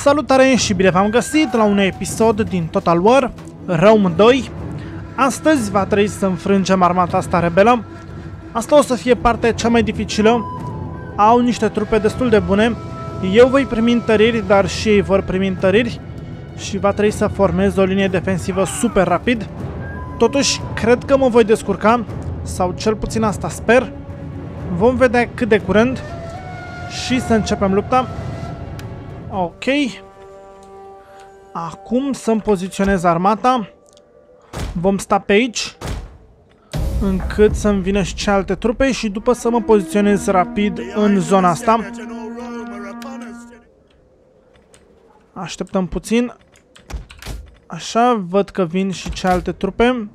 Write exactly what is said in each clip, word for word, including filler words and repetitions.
Salutare și bine v-am găsit la un episod din Total War Rome doi. Astăzi va trebui să înfrângem armata asta rebelă. Asta o să fie partea cea mai dificilă. Au niște trupe destul de bune. Eu voi primi întăriri, dar și ei vor primi întăriri. Și va trebui să formez o linie defensivă super rapid. Totuși, cred că mă voi descurca. Sau cel puțin asta sper. Vom vedea cât de curând. Și să începem lupta. Ok. Acum să-mi poziționez armata. Vom sta pe aici încât să-mi vină și cealaltă trupe și după să mă poziționez rapid în zona asta. Așteptăm puțin. Așa, văd că vin și cealaltă trupe.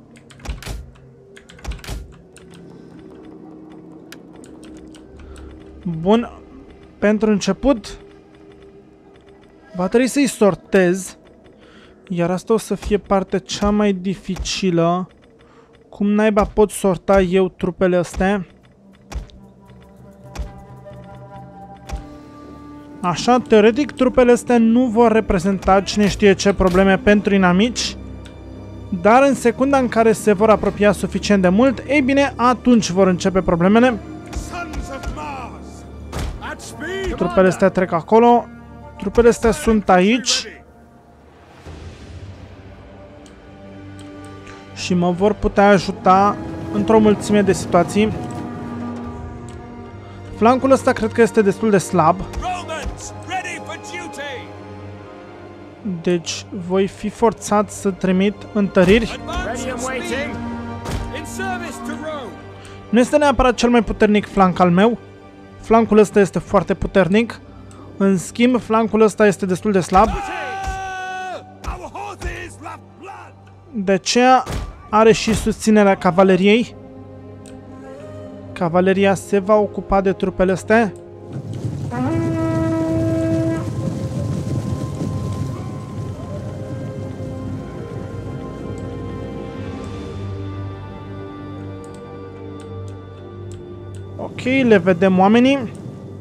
Bun. Pentru început va trebui să-i sortez. Iar asta o să fie partea cea mai dificilă. Cum naiba pot sorta eu trupele astea? Așa, teoretic, trupele astea nu vor reprezenta cine știe ce probleme pentru inamici. Dar în secunda în care se vor apropia suficient de mult, ei bine, atunci vor începe problemele. Trupele astea trec acolo. Trupele astea sunt aici. Și mă vor putea ajuta într-o mulțime de situații. Flancul ăsta cred că este destul de slab. Deci voi fi forțat să trimit întăriri. Nu este neapărat cel mai puternic flanc al meu. Flancul ăsta este foarte puternic. În schimb, flancul ăsta este destul de slab. De aceea are și susținerea cavaleriei. Cavaleria se va ocupa de trupele astea. Ok, le vedem oamenii.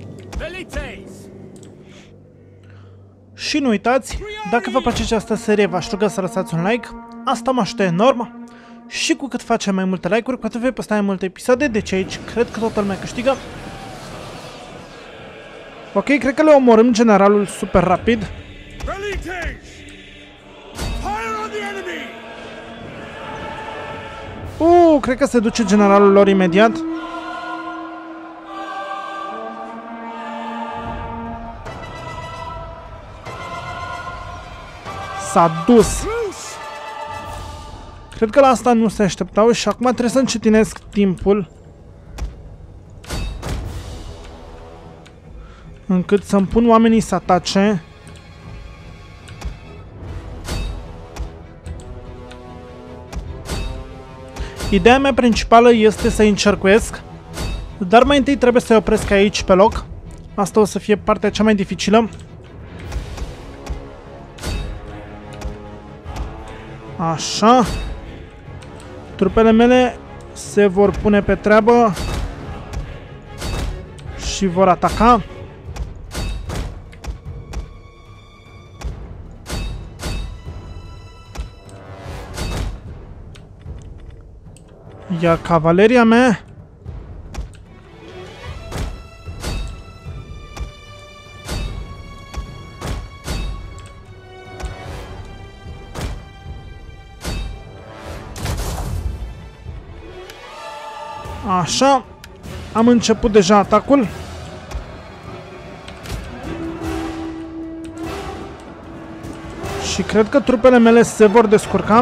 Și nu uitați, dacă vă place această serie, v-aș ruga să lăsați un like. Asta mă ajută enorm. Și cu cât facem mai multe like-uri, cu atât vei posta mai multe episoade. Deci aici cred că toată lumea câștigă. Ok, cred că le omorâm generalul super rapid. Uuu, cred că se duce generalul lor imediat. S-a dus. Cred că la asta nu se așteptau și acum trebuie să încetinesc timpul încât să-mi pun oamenii să atace. Ideea mea principală este să-i încercuiesc, dar mai întâi trebuie să-i opresc aici pe loc. Asta o să fie partea cea mai dificilă. Așa. Trupele mele se vor pune pe treabă și vor ataca. Iar cavaleria mea așa, am început deja atacul. Și cred că trupele mele se vor descurca.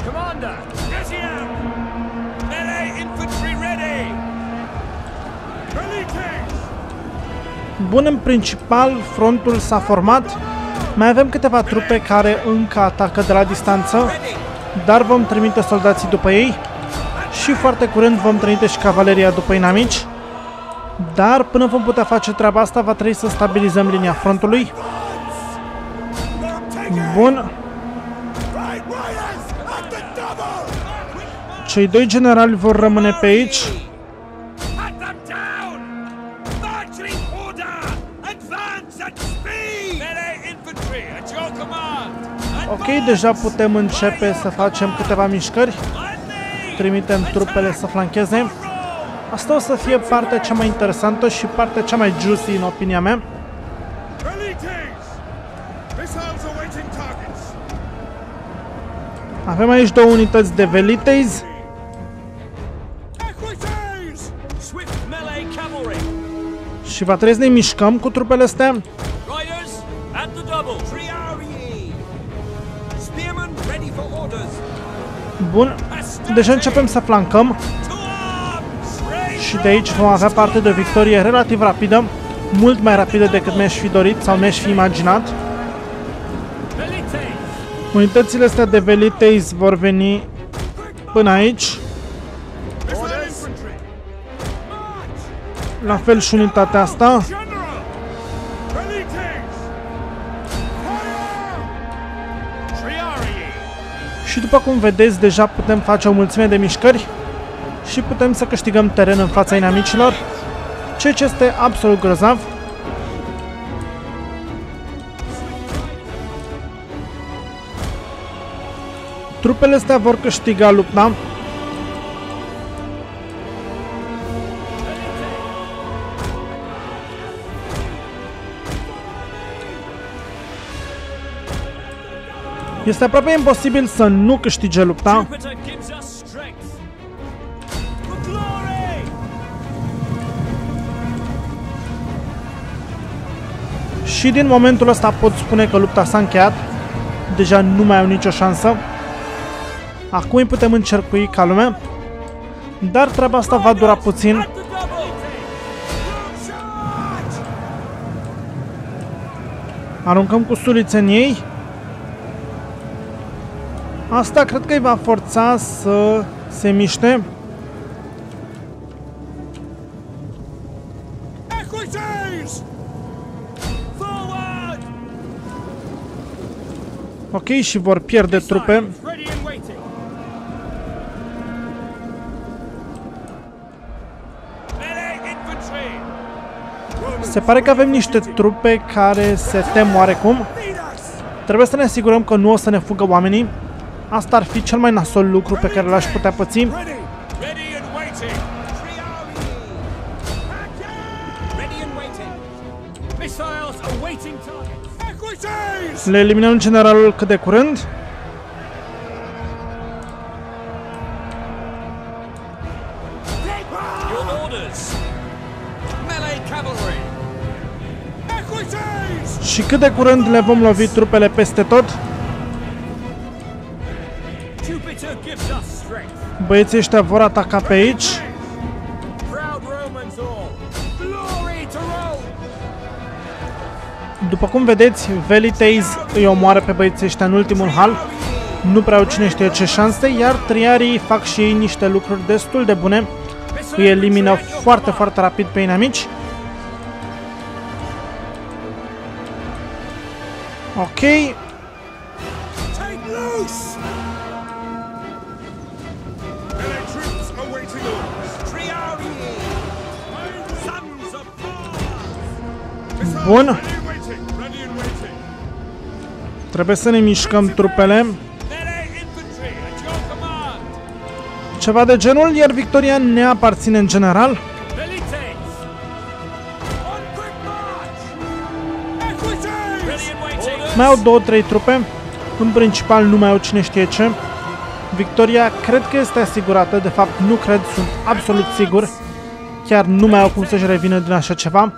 Bun, în principal, frontul s-a format. Mai avem câteva trupe care încă atacă de la distanță, dar vom trimite soldații după ei. Și foarte curând vom trimite și cavaleria după inamici. Dar până vom putea face treaba asta, va trebui să stabilizăm linia frontului. Bun. Cei doi generali vor rămâne pe aici. Ok, deja putem începe să facem câteva mișcări. Trimitem trupele să flancheze. Asta o să fie partea cea mai interesantă și partea cea mai juicy în opinia mea. Avem aici două unități de Velites. Și va trebui să ne mișcăm cu trupele astea. Bun, deja începem să flancăm. Și de aici vom avea parte de o victorie relativ rapidă. Mult mai rapidă decât mi-aș fi dorit sau mi-aș fi imaginat. Unitățile astea de Velites vor veni până aici. La fel și unitatea asta. Și după cum vedeți, deja putem face o mulțime de mișcări și putem să câștigăm teren în fața inamicilor, ceea ce este absolut grozav. Trupele astea vor câștiga lupta. Este aproape imposibil să nu câștige lupta. Și din momentul ăsta pot spune că lupta s-a încheiat. Deja nu mai au nicio șansă. Acum îi putem încercui ca lumea. Dar treaba asta va dura puțin. Aruncăm cu sulițe în ei. Asta cred că îi va forța să se miște. Ok, și vor pierde trupe. Se pare că avem niște trupe care se tem oarecum. Trebuie să ne asigurăm că nu o să ne fugă oamenii. Asta ar fi cel mai nasol lucru pe care l-aș putea păți. Le eliminăm generalul cât de curând. Și cât de curând le vom lovi trupele peste tot. Băieții ăștia vor ataca pe aici. După cum vedeți, Velites îi omoară pe băieții ăștia în ultimul hal. Nu prea au cine știe ce șanse, iar triarii fac și ei niște lucruri destul de bune. Îi elimină foarte, foarte rapid pe inamici. Ok. Bun. Trebuie să ne mișcăm trupele. Ceva de genul, iar victoria ne aparține în general. Mai au două, trei trupe. În principal nu mai au cine știe ce. Victoria cred că este asigurată. De fapt nu cred, sunt absolut sigur. Chiar nu mai au cum să-și revină din așa ceva.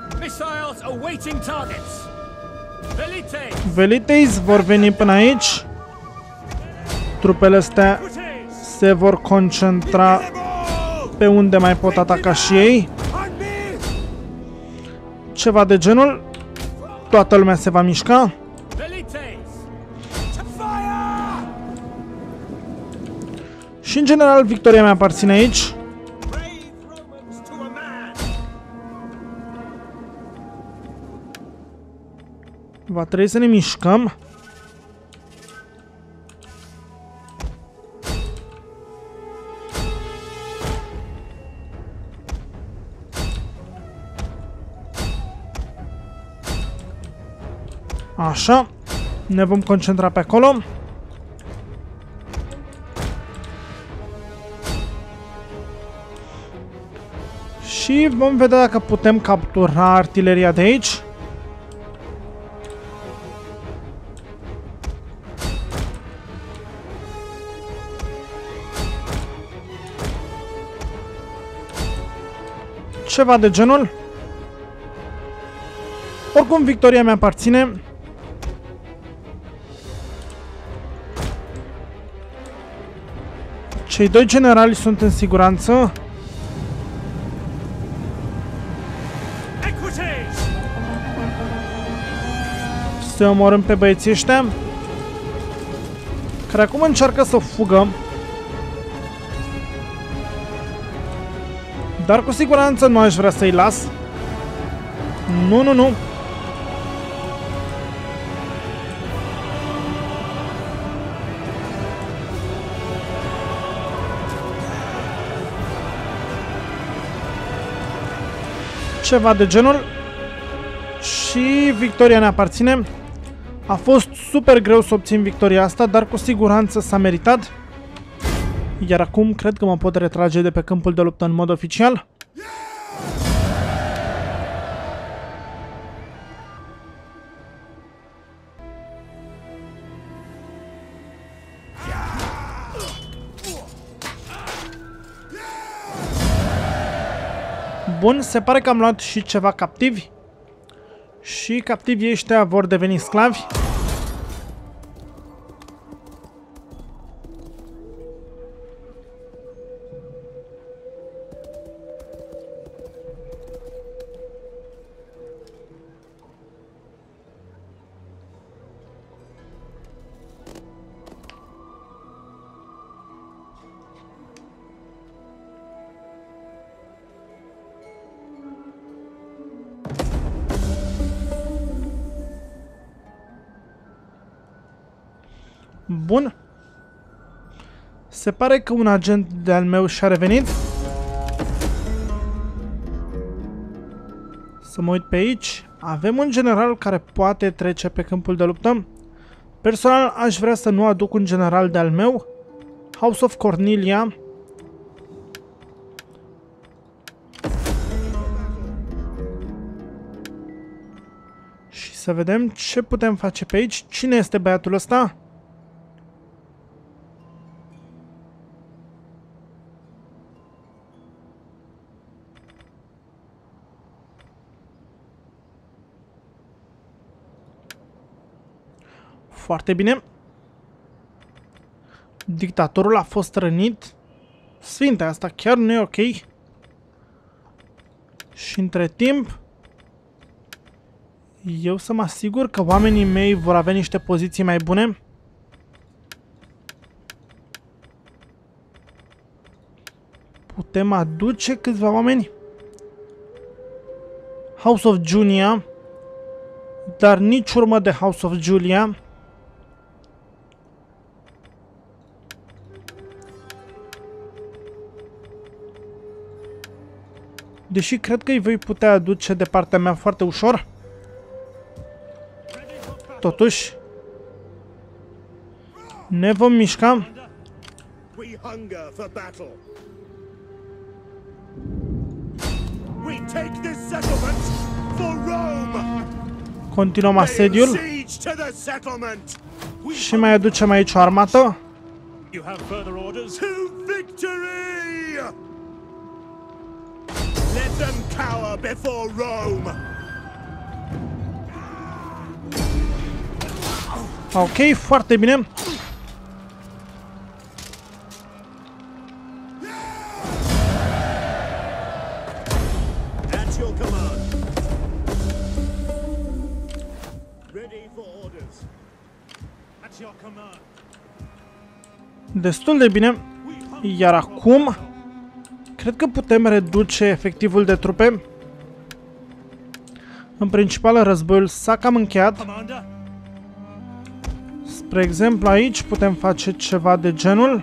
Velites vor veni până aici. Trupele astea se vor concentra pe unde mai pot ataca și ei. Ceva de genul. Toată lumea se va mișca. Și în general victoria mea aparține aici. Va trebui să ne mișcăm. Așa. Ne vom concentra pe acolo. Și vom vedea dacă putem captura artileria de aici. Ceva de genul. Oricum, victoria mi aparține. Cei doi generali sunt în siguranță. Să omorâm pe băieții ăștia, care acum încearcă să fugă. Dar cu siguranță nu aș vrea să-i las. Nu, nu, nu. Ceva de genul. Și victoria ne aparține. A fost super greu să obțin victoria asta, dar cu siguranță s-a meritat. Iar acum cred că mă pot retrage de pe câmpul de luptă în mod oficial. Bun, se pare că am luat și ceva captivi. Și captivii ăștia vor deveni sclavi. Bun. Se pare că un agent de-al meu și-a revenit. Să mă uit pe aici. Avem un general care poate trece pe câmpul de luptă. Personal, aș vrea să nu aduc un general de-al meu. House of Cornelia. Și să vedem ce putem face pe aici. Cine este băiatul ăsta? Foarte bine. Dictatorul a fost rănit. Sfinte, asta chiar nu e ok. Și între timp, eu să mă asigur că oamenii mei vor avea niște poziții mai bune. Putem aduce câțiva oameni. House of Junia. Dar nici urmă de House of Julia. Deși cred că îi voi putea aduce de partea mea foarte ușor. Totuși, ne vom mișca. Continuăm asediul. Și mai aducem aici o armată. Let them cower before Rome. Ok, foarte bine. At your command. Ready for orders. At your command. Destul de bine. Iar acum cred că putem reduce efectivul de trupe. În principal, războiul s-a cam încheiat. Spre exemplu, aici putem face ceva de genul.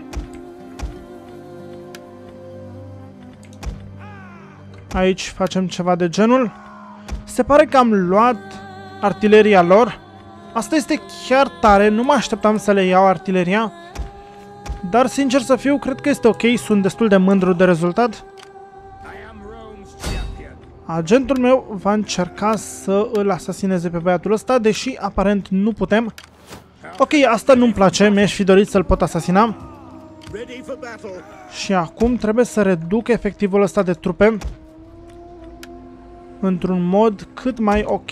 Aici facem ceva de genul. Se pare că am luat artileria lor. Asta este chiar tare, nu mă așteptam să le iau artileria. Dar, sincer să fiu, cred că este ok, sunt destul de mândru de rezultat. I am Rome's champion. Agentul meu va încerca să îl asasineze pe băiatul ăsta, deși aparent nu putem. Ok, asta nu-mi place, mi-aș fi dorit să-l pot asasina. Ready for battle. Și acum trebuie să reduc efectivul ăsta de trupe într-un mod cât mai ok.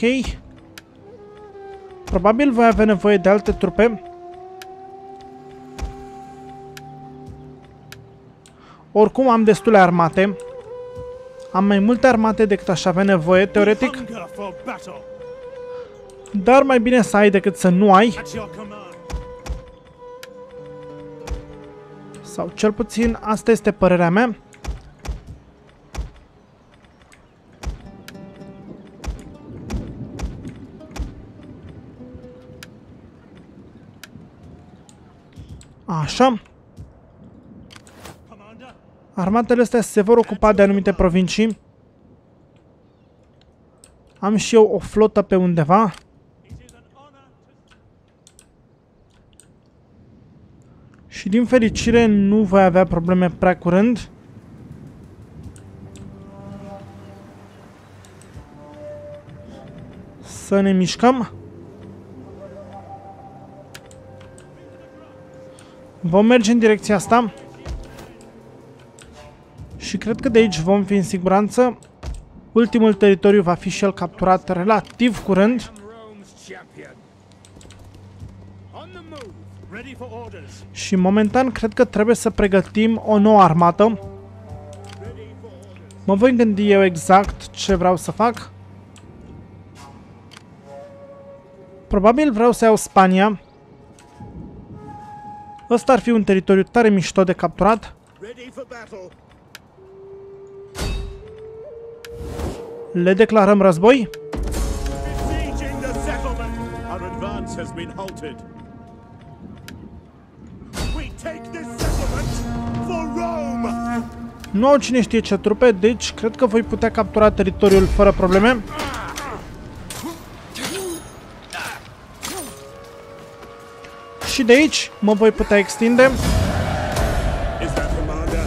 Probabil voi avea nevoie de alte trupe. Oricum am destule armate. Am mai multe armate decât aș avea nevoie, teoretic. Hunger for battle. Dar mai bine să ai decât să nu ai. At your command. Sau cel puțin asta este părerea mea. Așa. Commander. Armatele astea se vor ocupa de anumite provincii. Am și eu o flotă pe undeva. It is an honor to... Și din fericire nu voi avea probleme prea curând. Să ne mișcăm. Vom merge în direcția asta. Și cred că de aici vom fi în siguranță. Ultimul teritoriu va fi și el capturat relativ curând. Rome's champion. On the move. Ready for orders. Și momentan cred că trebuie să pregătim o nouă armată. Ready for orders. Mă voi gândi eu exact ce vreau să fac. Probabil vreau să iau Spania. Ăsta ar fi un teritoriu tare mișto de capturat. Ready for battle. Le declarăm război. Besieging the settlement. Our advance has been halted. We take this settlement for Rome. Nu au cine știe ce trupe, deci cred că voi putea captura teritoriul fără probleme. Și de aici mă voi putea extinde. Is that commander?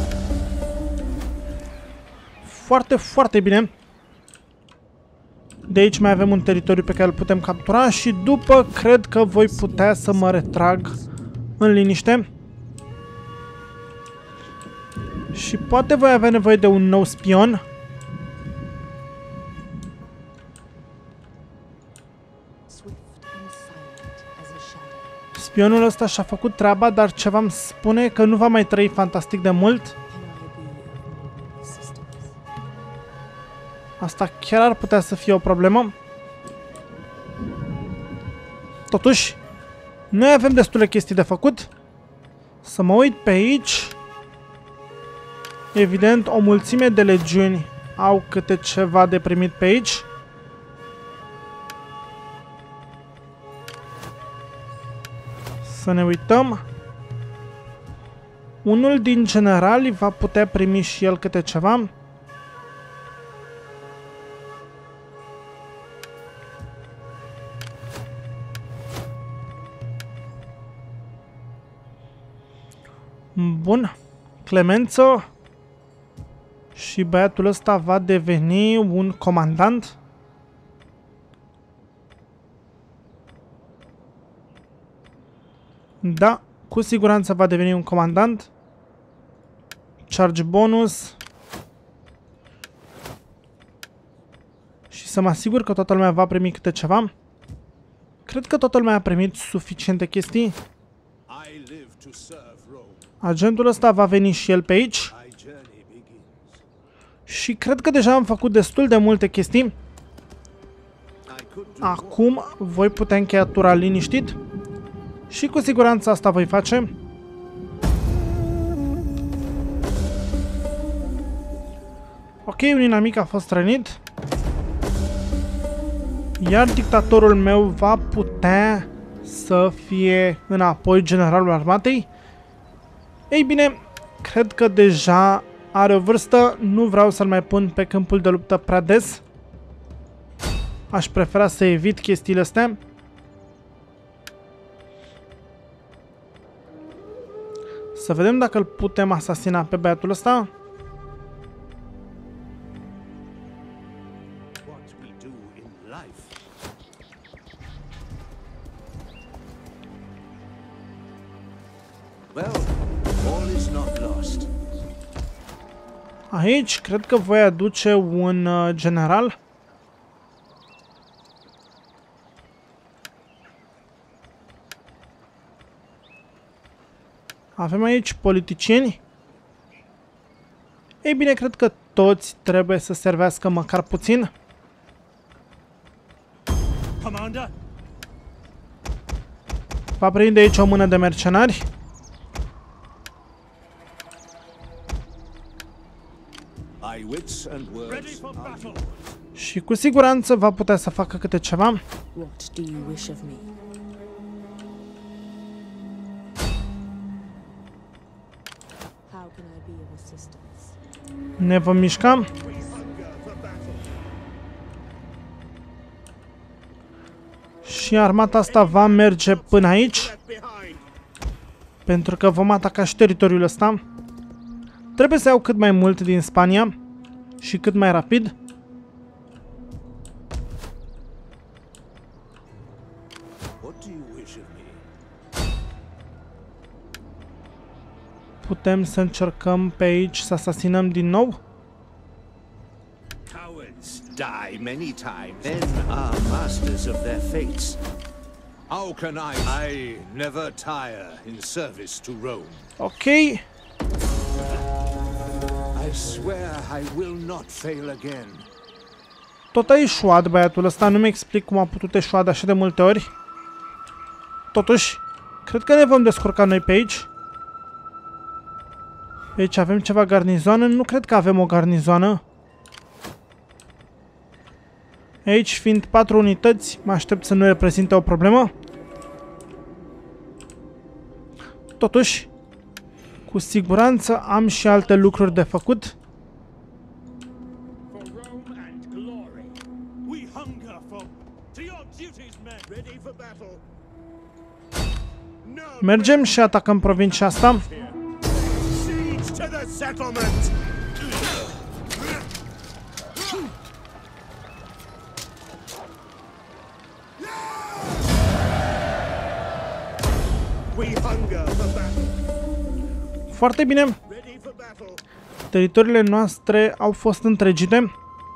Foarte, foarte bine. De aici mai avem un teritoriu pe care îl putem captura și după cred că voi putea să mă retrag în liniște. Și poate voi avea nevoie de un nou spion. Spionul ăsta și-a făcut treaba, dar ceva îmi spune că nu va mai trăi fantastic de mult. Asta chiar ar putea să fie o problemă. Totuși, noi avem destule chestii de făcut. Să mă uit pe aici. Evident, o mulțime de legiuni au câte ceva de primit pe aici. Să ne uităm. Unul din generali va putea primi și el câte ceva. Bun. Clemență. Și băiatul ăsta va deveni un comandant. Da, cu siguranță va deveni un comandant. Charge bonus. Și să mă asigur că toată lumea va primi câte ceva. Cred că toată lumea a primit suficiente chestii. I live to serve Rome. Agentul ăsta va veni și el pe aici. My journey begins. Și cred că deja am făcut destul de multe chestii. I could do Acum voi putea încheia tura liniștit. Și cu siguranță asta voi face. Ok, un inamic a fost rănit. Iar dictatorul meu va putea să fie înapoi generalul armatei. Ei bine, cred că deja are o vârstă. Nu vreau să-l mai pun pe câmpul de luptă prea des. Aș prefera să evit chestiile astea. Să vedem dacă îl putem asasina pe băiatul ăsta. Well, all is not lost. Aici cred că voi aduce un uh, general. Avem aici politicieni. Ei bine, cred că toți trebuie să servească măcar puțin. Commander, Va prinde aici o mână de mercenari. my wits and words ready for battle. Și cu siguranță va putea să facă câte ceva. What do you wish of me? How can I be of assistance? Ne vom mișca. We hunger for battle. Și armata asta va merge până aici. Left behind. Pentru că vom ataca și teritoriul ăsta. Trebuie să iau cât mai mult din Spania. Și cât mai rapid. What do you wish of me? Putem să încercăm pe aici să asasinăm din nou. Cowards die many times, then are masters of their fates. How can I? I never tire in service to Rome. Ok. I swear I will not fail again. Tot a eșuat băiatul ăsta. Nu mi explic cum a putut eșua de așa de multe ori. Totuși, cred că ne vom descurca noi pe aici. Pe aici avem ceva garnizoană. Nu cred că avem o garnizoană. Aici, fiind patru unități, mă aștept să nu reprezinte o problemă. Totuși, cu siguranță am și alte lucruri de făcut. For Rome and glory, we hunger for. To your duties, men. Ready for battle. No. Mergem și atacăm provincia asta. Siege to the settlement. We hunger for battle. Foarte bine. Ready for battle. Teritoriile noastre au fost întregite. At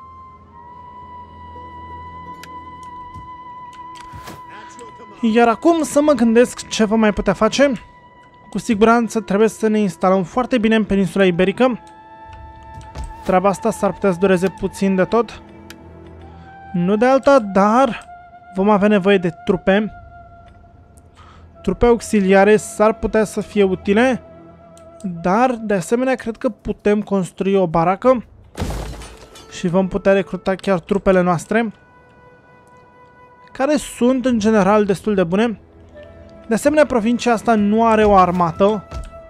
your command. Iar acum să mă gândesc ce vom mai putea face. Cu siguranță trebuie să ne instalăm foarte bine în peninsula iberică. Treaba asta s-ar putea să dureze puțin de tot. Nu de alta, dar vom avea nevoie de trupe. Trupe auxiliare s-ar putea să fie utile. Dar, de asemenea, cred că putem construi o baracă. Și vom putea recruta chiar trupele noastre, care sunt, în general, destul de bune. De asemenea, provincia asta nu are o armată.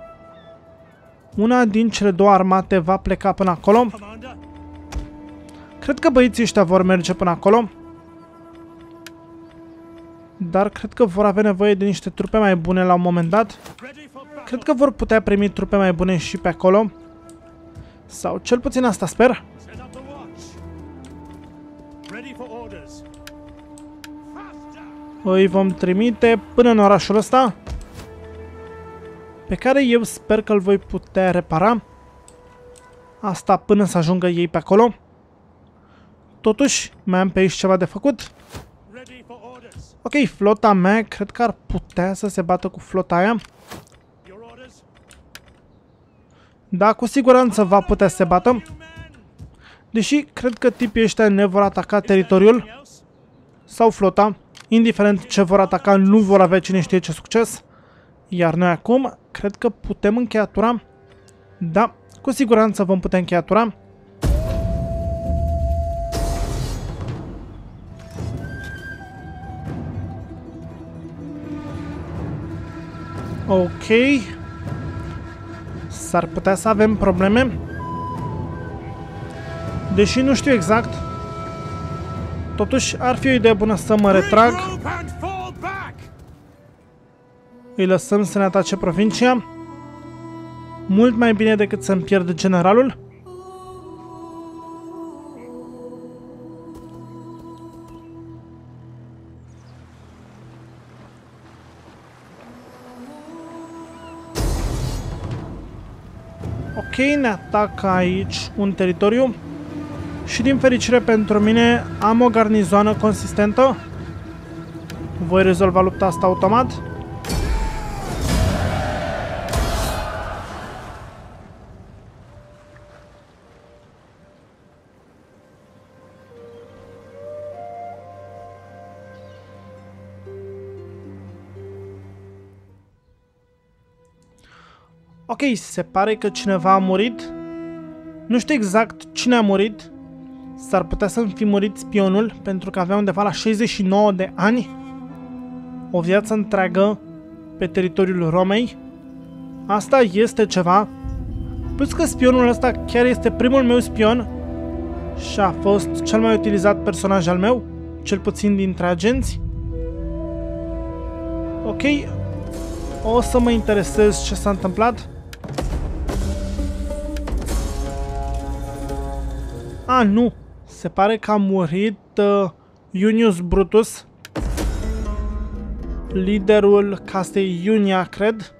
Una din cele două armate va pleca până acolo. Commander, Cred că băieții ăștia vor merge până acolo. Dar cred că vor avea nevoie de niște trupe mai bune la un moment dat. ready for battle. Cred că vor putea primi trupe mai bune și pe acolo. Sau cel puțin asta sper. Set up the watch. Ready for orders. Faster. Îi vom trimite până în orașul ăsta, pe care eu sper că îl voi putea repara. Asta până să ajungă ei pe acolo. Totuși, mai am pe aici ceva de făcut. Ready for orders. Ok, flota mea cred că ar putea să se bată cu flota aia. Your orders. Da, cu siguranță va putea să se bată. You men. Deși cred că tipii ăștia ne vor ataca teritoriul Anything else? sau flota. Indiferent ce vor ataca, nu vor avea cine știe ce succes. Iar noi acum, cred că putem încheia tura. Da, cu siguranță vom putea încheia tura. Ok. S-ar putea să avem probleme. Deși nu știu exact. Totuși, ar fi o idee bună să mă retrag. Regroup and fall back. Îi lăsăm să ne atace provincia. Mult mai bine decât să-mi pierd generalul. Ok, ne atacă aici un teritoriu. Și din fericire pentru mine am o garnizoană consistentă. Voi rezolva lupta asta automat. Ok, se pare că cineva a murit. Nu știu exact cine a murit. S-ar putea să-mi fi murit spionul, pentru că avea undeva la șaizeci și nouă de ani. O viață întreagă pe teritoriul Romei. Asta este ceva. Plus că spionul ăsta chiar este primul meu spion și a fost cel mai utilizat personaj al meu, cel puțin dintre agenți. Ok, o să mă interesez ce s-a întâmplat. A, nu. Se pare că a murit uh, Iunius Brutus, liderul castei Iunia, cred.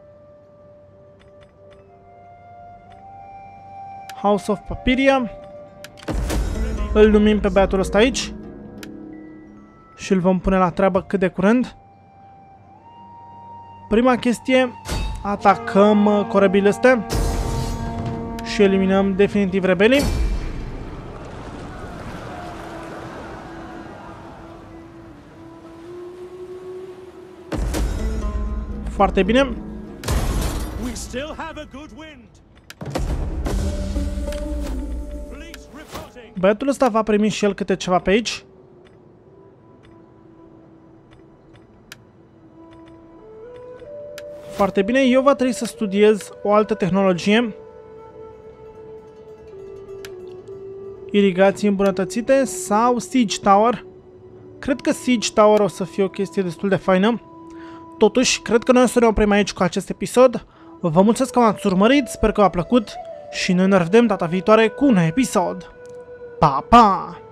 House of Papiria. Îl numim pe băiatul ăsta aici și îl vom pune la treabă cât de curând. Prima chestie, atacăm uh, corăbile astea și eliminăm definitiv rebelii. Foarte bine. Băiatul ăsta va primi și el câte ceva pe aici. Foarte bine, eu va trebui să studiez o altă tehnologie. Irigații îmbunătățite sau Siege Tower. Cred că Siege Tower o să fie o chestie destul de faină. Totuși, cred că noi o să ne oprim aici cu acest episod. Vă mulțumesc că m-ați urmărit, sper că v-a plăcut și noi ne revedem data viitoare cu un episod. Pa, pa!